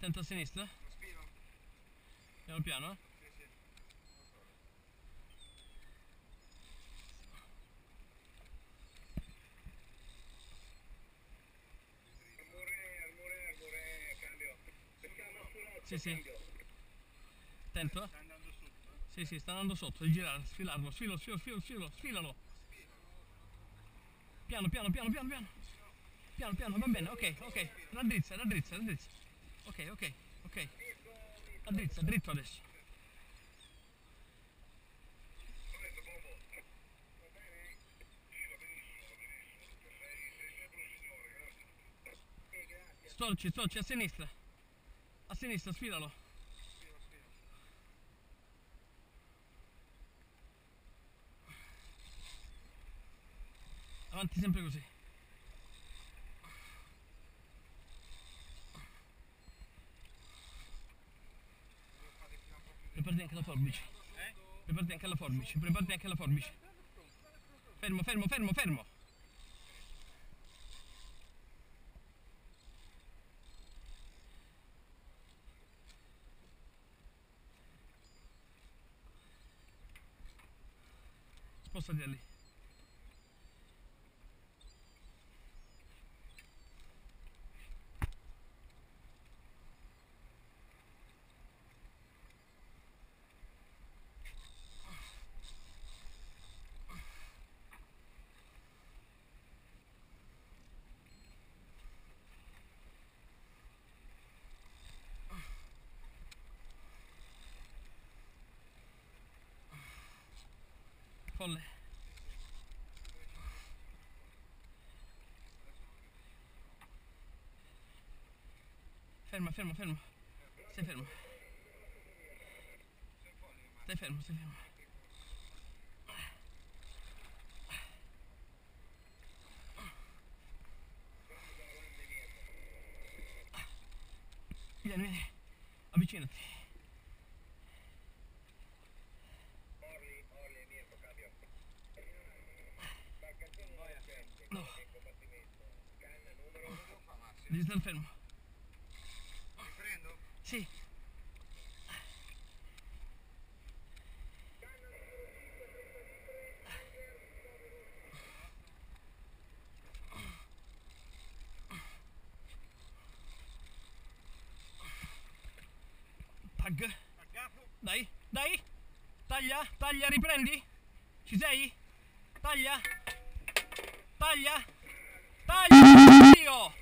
Attento a sinistra. Piano piano. Sì, sì. Attento. Sta andando sotto. Sì, sì, sta andando sotto. Devi girare, sfilarlo. Sfilalo. Piano, piano, piano, piano, piano. Piano, piano, va bene, ok. Raddrizza. Ok. Raddrizza, dritto adesso. Storci, a sinistra. A sinistra, sfilalo. Avanti sempre così. Preparati anche la forbice. Preparati anche la forbice. Fermo. Spostati da lì. Folle. Ferma. Stai fermo. Vieni. Avvicinati. No. Devi stare fermo. Riprendo? Sì. Tag. Dai. Taglia, riprendi. Ci sei? Taglia. Io.